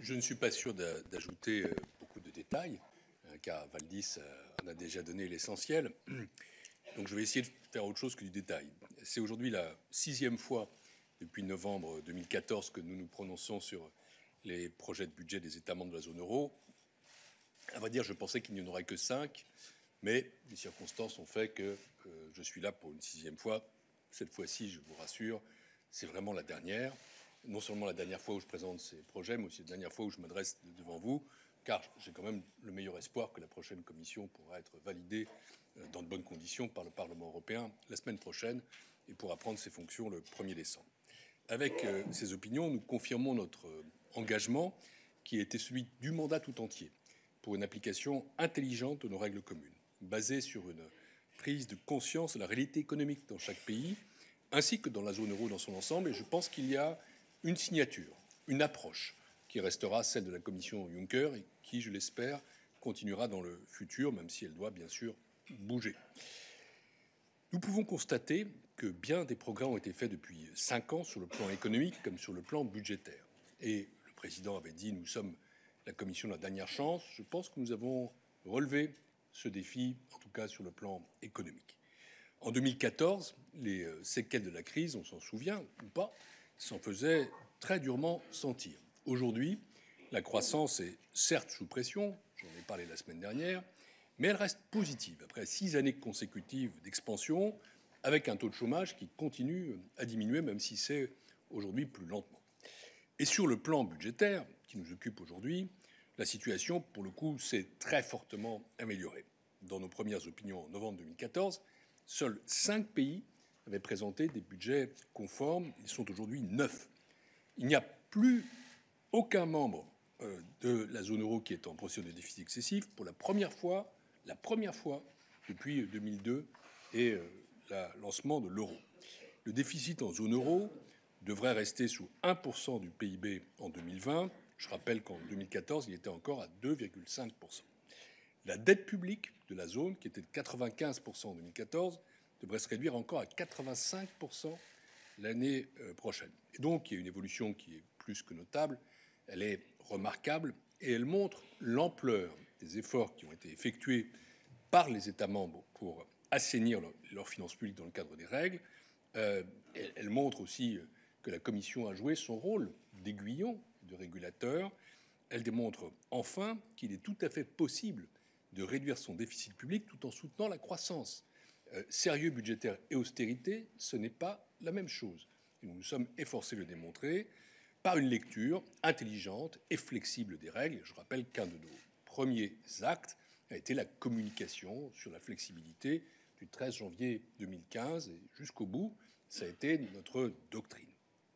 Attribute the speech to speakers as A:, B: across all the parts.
A: Je ne suis pas sûr d'ajouter beaucoup de détails, car Valdis en a déjà donné l'essentiel. Donc je vais essayer de faire autre chose que du détail. C'est aujourd'hui la 6e fois depuis novembre 2014 que nous nous prononçons sur les projets de budget des États membres de la zone euro. À vrai dire, je pensais qu'il n'y en aurait que 5, mais les circonstances ont fait que je suis là pour une 6e fois. Cette fois-ci, je vous rassure, c'est vraiment la dernière. Non seulement la dernière fois où je présente ces projets, mais aussi la dernière fois où je m'adresse devant vous, car j'ai quand même le meilleur espoir que la prochaine Commission pourra être validée dans de bonnes conditions par le Parlement européen la semaine prochaine et pourra prendre ses fonctions le 1er décembre. Avec ces opinions, nous confirmons notre engagement qui était celui du mandat tout entier pour une application intelligente de nos règles communes, basée sur une prise de conscience de la réalité économique dans chaque pays, ainsi que dans la zone euro dans son ensemble. Et je pense qu'il y a une signature, une approche qui restera celle de la Commission Juncker et qui, je l'espère, continuera dans le futur, même si elle doit bien sûr bouger. Nous pouvons constater que bien des progrès ont été faits depuis 5 ans sur le plan économique comme sur le plan budgétaire. Et le président avait dit: nous sommes la Commission de la dernière chance. Je pense que nous avons relevé ce défi, en tout cas sur le plan économique. En 2014, les séquelles de la crise, on s'en souvient ou pas, s'en faisaient très durement sentir. Aujourd'hui, la croissance est certes sous pression, j'en ai parlé la semaine dernière, mais elle reste positive après 6 années consécutives d'expansion, avec un taux de chômage qui continue à diminuer, même si c'est aujourd'hui plus lentement. Et sur le plan budgétaire, qui nous occupe aujourd'hui, la situation, pour le coup, s'est très fortement améliorée. Dans nos premières opinions en novembre 2014, seuls 5 pays avaient présenté des budgets conformes. Ils sont aujourd'hui 9. Il n'y a plus aucun membre de la zone euro qui est en procédure de déficit excessif pour la première fois depuis 2002 et le lancement de l'euro. Le déficit en zone euro devrait rester sous 1% du PIB en 2020. Je rappelle qu'en 2014, il était encore à 2,5%. La dette publique de la zone, qui était de 95% en 2014, devrait se réduire encore à 85% l'année prochaine. Et donc, il y a une évolution qui est plus que notable, elle est remarquable et elle montre l'ampleur des efforts qui ont été effectués par les États membres pour assainir leurs finances publiques dans le cadre des règles. Elle montre aussi que la Commission a joué son rôle d'aiguillon, de régulateur. Elle démontre enfin qu'il est tout à fait possible de réduire son déficit public tout en soutenant la croissance. Sérieux budgétaire et austérité, ce n'est pas la même chose. Et nous nous sommes efforcés de le démontrer par une lecture intelligente et flexible des règles. Je rappelle qu'un de nos premiers actes a été la communication sur la flexibilité du 13 janvier 2015 et jusqu'au bout, ça a été notre doctrine.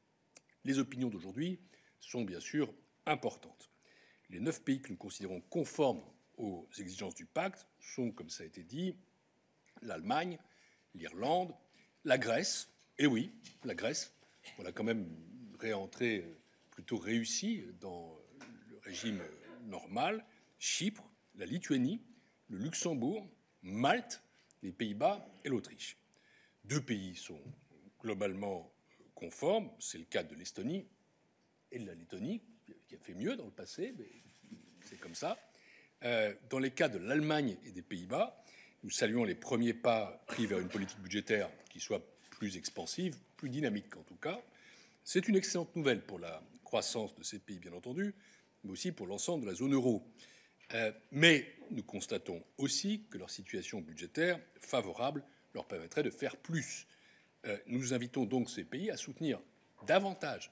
A: Les opinions d'aujourd'hui sont bien sûr importantes. Les 9 pays que nous considérons conformes aux exigences du pacte sont, comme ça a été dit, l'Allemagne, l'Irlande, la Grèce. Et oui, la Grèce, voilà quand même une réentrée plutôt réussie dans le régime normal. Chypre, la Lituanie, le Luxembourg, Malte, les Pays-Bas et l'Autriche. 2 pays sont globalement conformes, c'est le cas de l'Estonie et de la Lettonie, qui a fait mieux dans le passé, mais c'est comme ça. Dans les cas de l'Allemagne et des Pays-Bas, nous saluons les premiers pas pris vers une politique budgétaire qui soit plus expansive, plus dynamique en tout cas. C'est une excellente nouvelle pour la croissance de ces pays, bien entendu, mais aussi pour l'ensemble de la zone euro. Mais nous constatons aussi que leur situation budgétaire favorable leur permettrait de faire plus. Nous invitons donc ces pays à soutenir davantage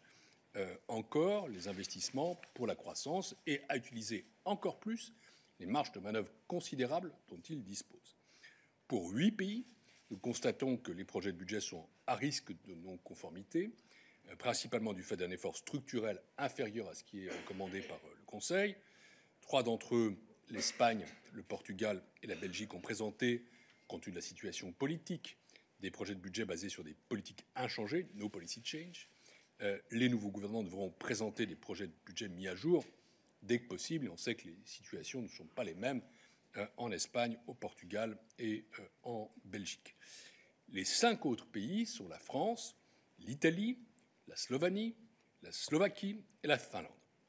A: encore les investissements pour la croissance et à utiliser encore plus les marges de manœuvre considérables dont ils disposent. Pour 8 pays, nous constatons que les projets de budget sont à risque de non-conformité, principalement du fait d'un effort structurel inférieur à ce qui est recommandé par le Conseil. 3 d'entre eux, l'Espagne, le Portugal et la Belgique, ont présenté, compte tenu de la situation politique, des projets de budget basés sur des politiques inchangées, no policy change. Les nouveaux gouvernements devront présenter des projets de budget mis à jour dès que possible. Et on sait que les situations ne sont pas les mêmes en Espagne, au Portugal et en Belgique. Les 5 autres pays sont la France, l'Italie, la Slovénie, la Slovaquie et la Finlande.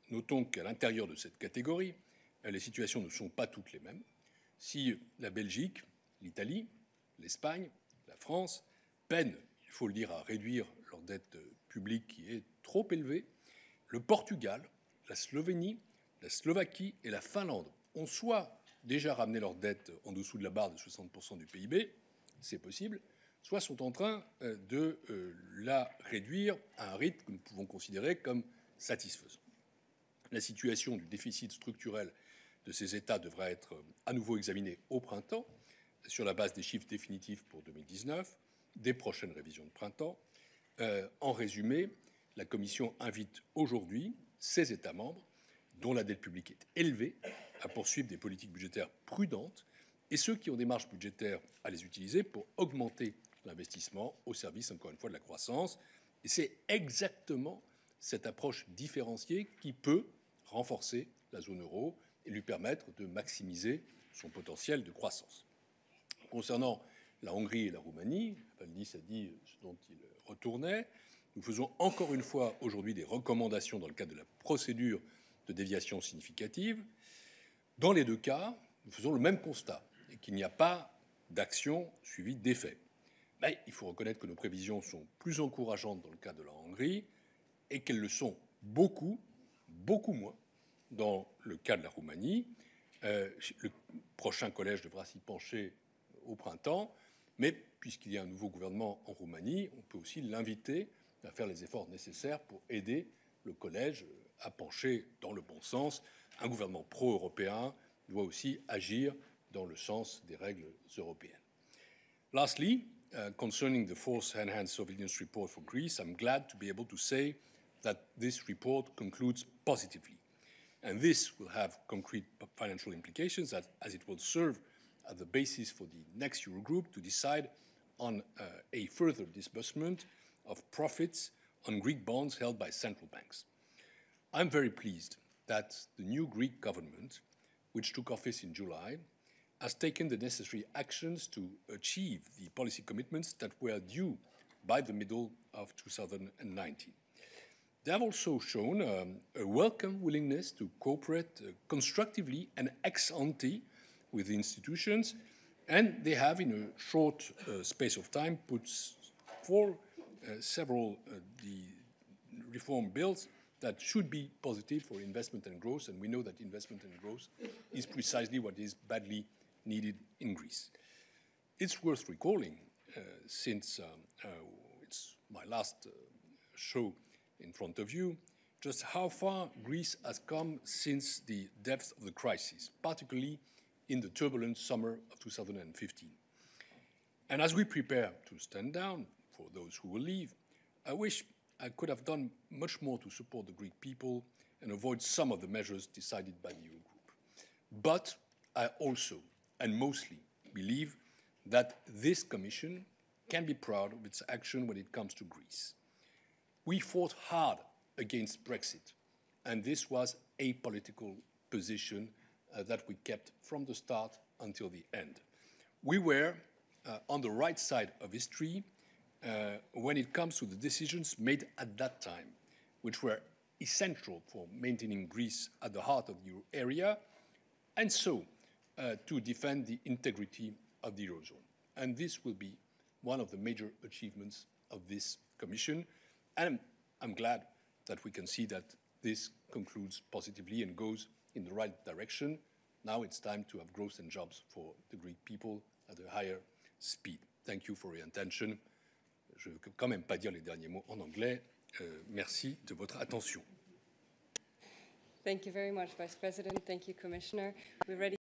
A: Notons qu'à l'intérieur de cette catégorie, les situations ne sont pas toutes les mêmes. Si la Belgique, l'Italie, l'Espagne, la France peinent, il faut le dire, à réduire leur dette publique qui est trop élevée, le Portugal, la Slovénie, la Slovaquie et la Finlande ont soit déjà ramené leur dette en dessous de la barre de 60% du PIB, c'est possible, soit sont en train de la réduire à un rythme que nous pouvons considérer comme satisfaisant. La situation du déficit structurel de ces États devra être à nouveau examinée au printemps sur la base des chiffres définitifs pour 2019, des prochaines révisions de printemps. En résumé, la Commission invite aujourd'hui ces États membres, dont la dette publique est élevée, à poursuivre des politiques budgétaires prudentes et ceux qui ont des marges budgétaires à les utiliser pour augmenter l'investissement au service, encore une fois, de la croissance. Et c'est exactement cette approche différenciée qui peut renforcer la zone euro et lui permettre de maximiser son potentiel de croissance. Concernant la Hongrie et la Roumanie, Valdis a dit ce dont il retournait. Nous faisons encore une fois aujourd'hui des recommandations dans le cadre de la procédure de déviation significative. Dans les deux cas, nous faisons le même constat et qu'il n'y a pas d'action suivie d'effet. Mais il faut reconnaître que nos prévisions sont plus encourageantes dans le cas de la Hongrie et qu'elles le sont beaucoup moins dans le cas de la Roumanie. Le prochain collège devra s'y pencher au printemps, mais puisqu'il y a un nouveau gouvernement en Roumanie, on peut aussi l'inviter à faire les efforts nécessaires pour aider le collège à pencher dans le bon sens. Un gouvernement pro-européen doit aussi agir dans le sens des règles européennes. Lastly, concerning the fourth enhanced surveillance report for Greece, I'm glad to be able to say that this report concludes positively. And this will have concrete financial implications as it will serve as the basis for the next Eurogroup to decide on a further disbursement of profits on Greek bonds held by central banks. I'm very pleased that the new Greek government, which took office in July, has taken the necessary actions to achieve the policy commitments that were due by the middle of 2019. They have also shown a welcome willingness to cooperate constructively and ex ante with the institutions, and they have, in a short space of time, put forward several the reform bills that should be positive for investment and growth, and we know that investment and growth is precisely what is badly needed in Greece. It's worth recalling, since it's my last show in front of you, just how far Greece has come since the depth of the crisis, particularly in the turbulent summer of 2015. And as we prepare to stand down for those who will leave, I wish I could have done much more to support the Greek people and avoid some of the measures decided by the Eurogroup. But I also, and mostly, believe that this Commission can be proud of its action when it comes to Greece. We fought hard against Brexit, and this was a political position that we kept from the start until the end. We were on the right side of history when it comes to the decisions made at that time, which were essential for maintaining Greece at the heart of the euro area, and so to defend the integrity of the Eurozone. And this will be one of the major achievements of this Commission. And I'm glad that we can see that this concludes positively and goes in the right direction. Now it's time to have growth and jobs for the Greek people at a higher speed. Thank you for your attention. Je ne veux quand même pas dire les derniers mots en anglais. Merci de votre attention.
B: Thank you very much, Vice President. Thank you, Commissioner. We're ready